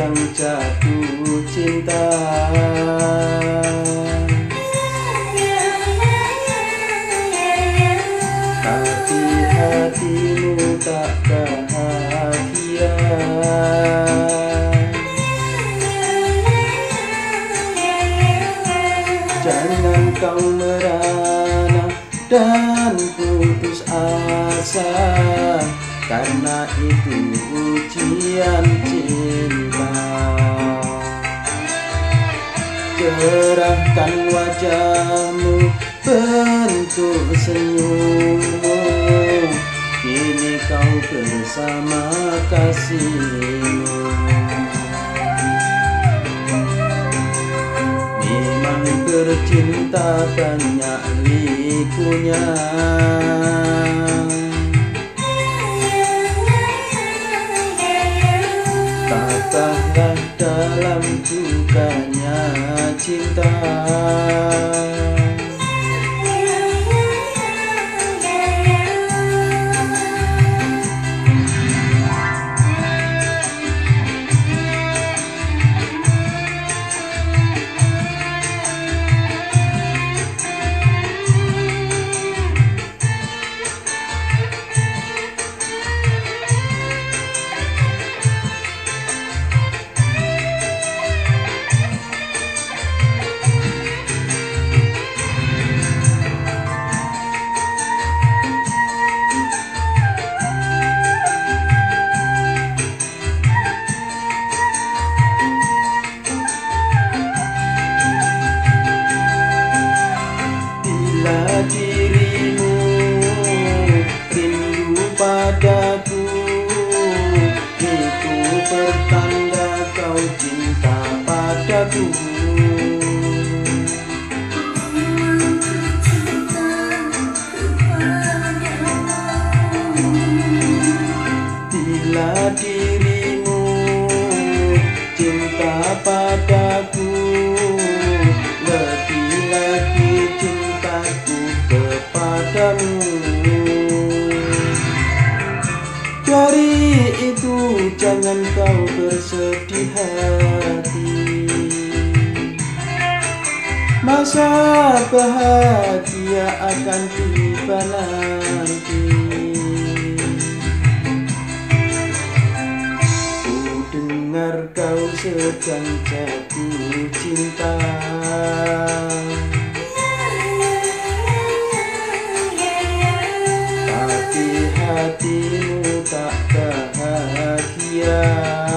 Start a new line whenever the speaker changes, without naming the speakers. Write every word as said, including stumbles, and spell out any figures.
sedang jatuh cinta. Tapi hatimu tak bahagia. Jangan kau merana dan putus asa, karena itu ujian cinta. Cerahkan wajahmu, bentuk senyummu, kini kau bersama kasihmu. Memang bercinta banyak likunya, tabahlah dalam dukanya cinta. Dirimu rindu padaku, itu pertanda kau cinta padaku. Bila dirimu cinta padaku, lebih lagi cintaku kepadamu. Dari itu jangan kau bersedih hati, masa bahagia akan tiba nanti. Ku dengar kau sedang jatuh cinta, hatimu tak bahagia.